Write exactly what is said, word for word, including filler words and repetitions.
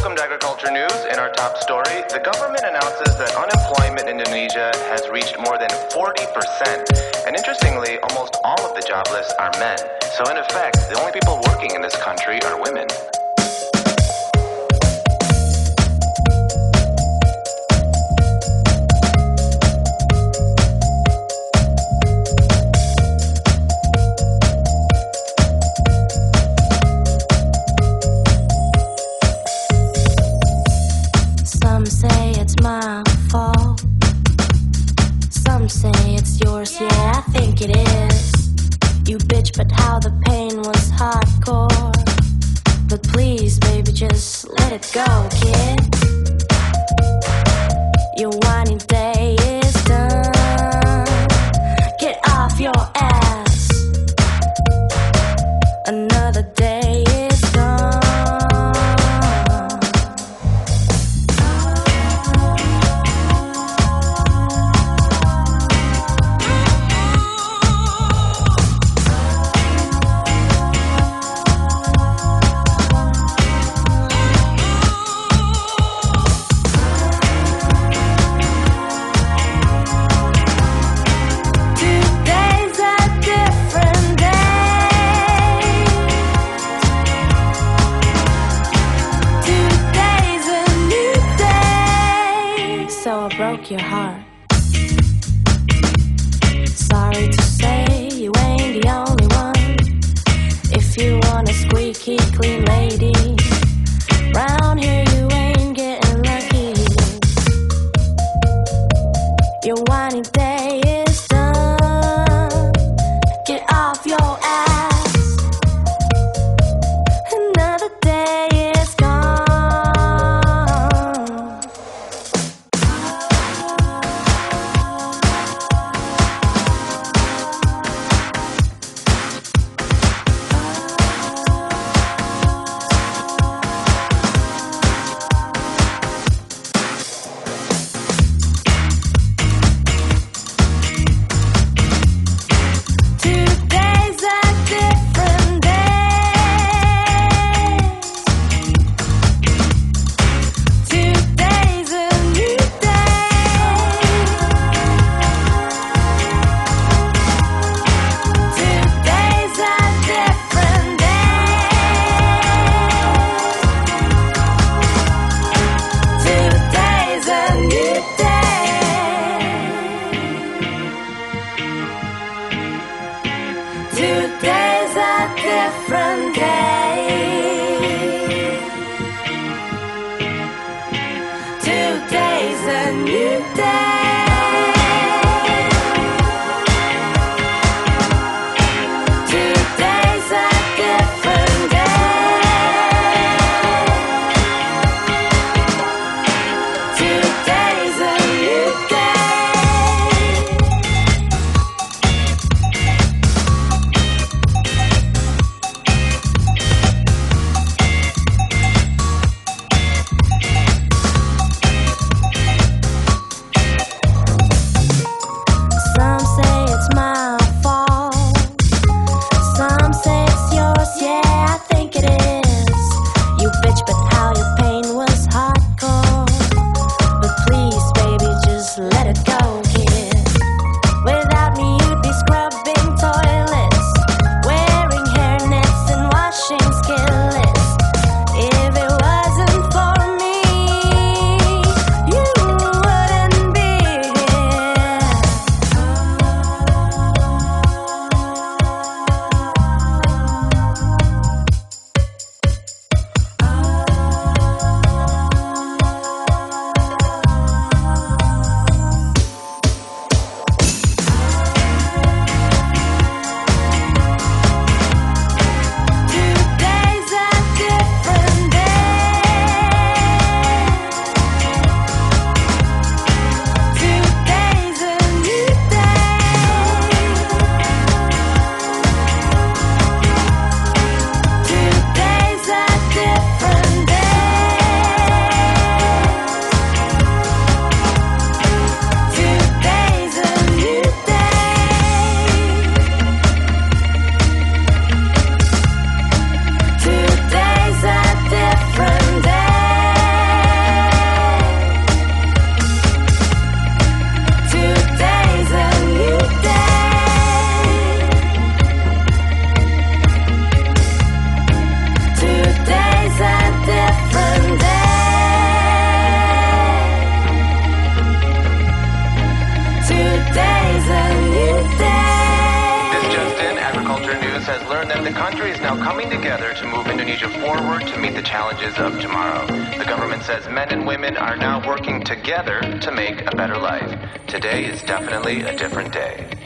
Welcome to Agriculture News. In our top story, the government announces that unemployment in Indonesia has reached more than forty percent. And interestingly, almost all of the jobless are men. So in effect, the only people working in this country are women. Some say it's my fault. Some say it's yours, yeah, I think it is. You bitch, but how the pain was hardcore. But please, baby, just let it go, kid. Your whiny day is done. Get off your ass. Another day is gone. Broke your heart. Sorry to say you ain't the only one. If you want a squeaky clean lady, round here you ain't getting lucky. Your whiny day is done. Get off your ass. Another day is gone. Today's a different day. Today's a new day. Today's a different day. Today's a new day. country is now coming together to move Indonesia forward to meet the challenges of tomorrow. The government says men and women are now working together to make a better life. Today is definitely a different day.